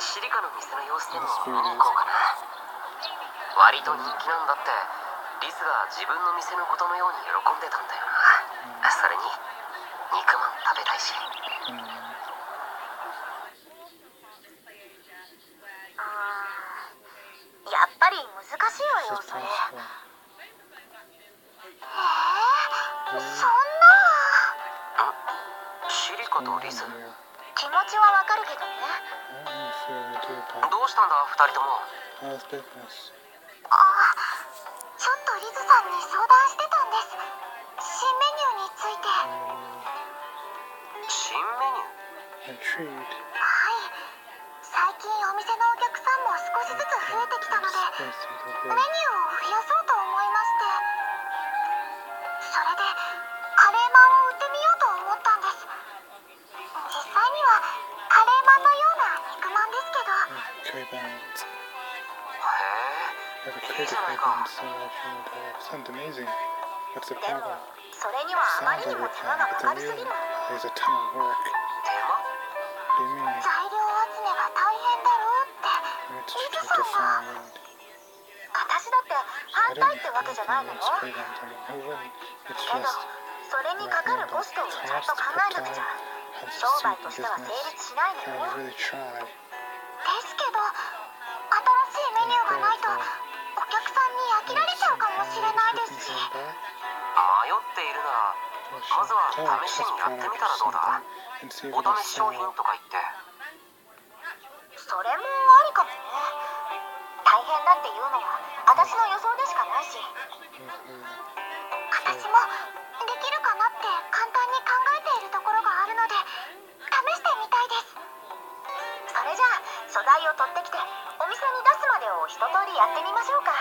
シリカの店の様子でも見に行こうかな。割と人気なんだって。リスが自分の店のことのように喜んでたんだよな。それに肉まん食べたいし。 やっぱり難しいわよそれ。そんな。 シリカとリス、 気持ちはわかるけどね。 どうしたんだ二人とも。 ちょっとリズさんに相談してたんです。新メニューについて。 新メニュー？ はい。最近お店のお客さんも少しずつ増えてきたので、メニューを増やそうと思いまして。それでカレーマンを売ってみようと思ったんです。実際にはカレーマンのような肉まんですけど。 へえ、いいじゃないか。 でもそれにはあまりにも手間がかかりすぎるの。 手間？ 材料集めが大変だろうってリズさんが。私だって反対ってわけじゃないのよ。けどそれにかかるコストをちゃんと考えなくちゃ商売としては成立しないのよ。ですけど新しいメニューがないとお客さんに飽きられちゃうかもしれないですし。 迷っているならまずは試しにやってみたらどうだ。お試し商品とか言って。 それもありかもね。大変だっていうのは私の予想でしかないし。私もできるかなって簡単に考えているところがあるので試してみたいです。それじゃあ素材を取ってきてお店に出すまでを一通りやってみましょうか。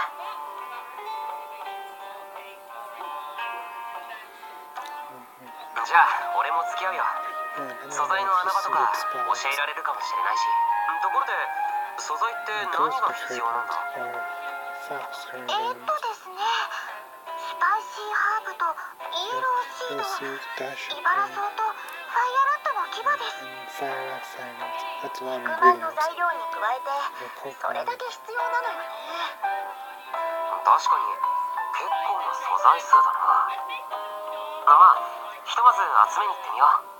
じゃあ俺も付き合うよ。素材の穴場とか教えられるかもしれないし。ところで素材って何が必要なんだ？ ですね、スパイシーハーブとイエローシード、イバラソウとファイアラットの牙です。肉まんの材料に加えてそれだけ必要なのよね。 確かに結構な素材数だな。まあひとまず集めに行ってみよう。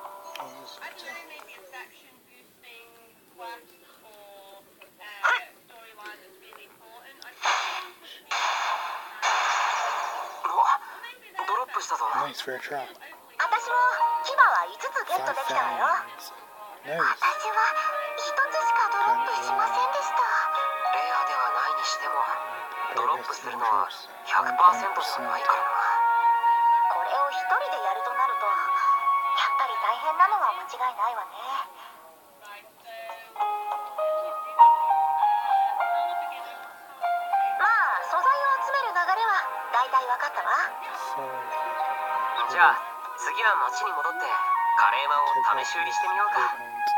ドロップしたぞ。 私も牙は5つゲットできたわよ。私は1つしかドロップしませんでした。 レアではないにしてもドロップするのは 100% ではないからな。 これを一人でやるとなるとやっぱり大変なのは間違いないわね。まあ素材を集める流れはだいたい分かったわ。 じゃあ次は町に戻ってカレーマンを試し売りしてみようか。 はい。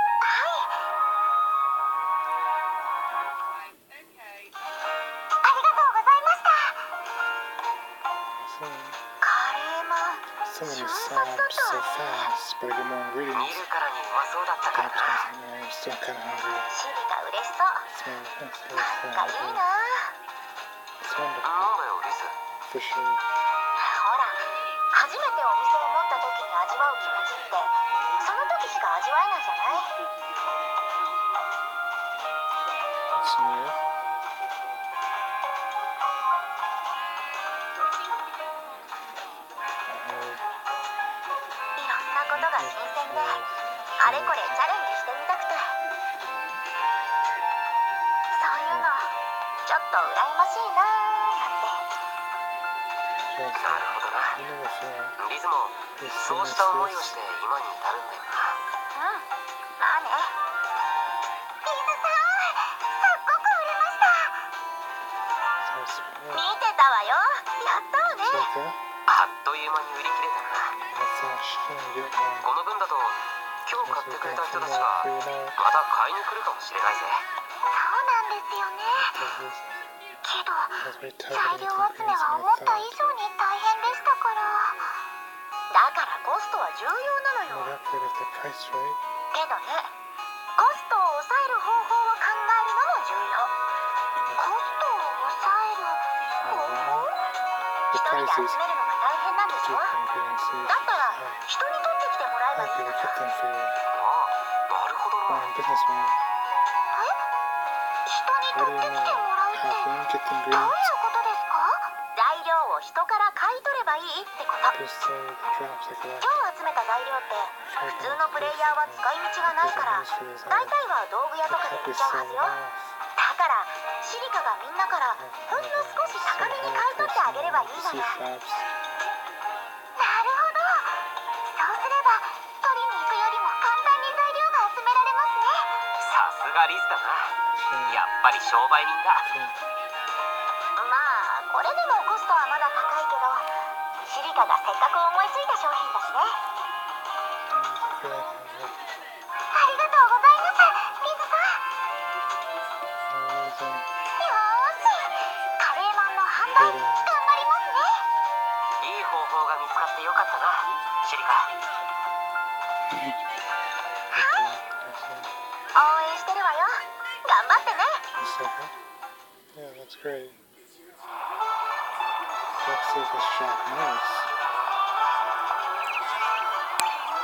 ありがとうございました。カレーマン瞬殺だったわね。 見るからにうまそうだったからな。 シリが嬉しそう。なんかいいな。 なんだよリス。 ほら、初めてお店を持った時に味わう気持ちってその時しか味わえないじゃない。いろんなことが新鮮であれこれチャレンジしてみたくて。そういうのちょっと羨ましいなーなんて。 なるほどな。リズもそうした思いをして今に至るんだよな。 まあね。リズさん、すっごく売れました。見てたわよ。やったわね。 あっという間に売り切れたな。この分だと今日買ってくれた人たちがまた買いに来るかもしれないぜ。 そうなんですよね。けど材料集めは思った以上に大変でしたから。だからコストは重要なのよ。けどね、コストを抑える方法を考集めるのが大変なんでしょ。だったら人に取ってきてもらえばいいのよ。 ああ、なるほどな。 人に取ってきてもらうってどういうことですか？材料を人から買い取ればいいってこと。今日集めた材料って普通のプレイヤーは使い道がないから大体は道具屋とかで売っちゃうはずよ。だからシリカがみんなからほんの少し高めに買い取ってあげればいいのよ。なるほど。そうすれば取りに行くよりも簡単に材料が集められますね。 さすがリスだな。やっぱり商売人だ。 まあこれでもコストはまだ高いけどシリカがせっかく思いついた商品だしね。ありがとうございますリズさん。よーしカレーマンの販売頑張りますね。 いい方法が見つかってよかったな、シリカ。 応援してるわよ。頑張ってね。 Yeah, that's great. Let's see this shop. Nice.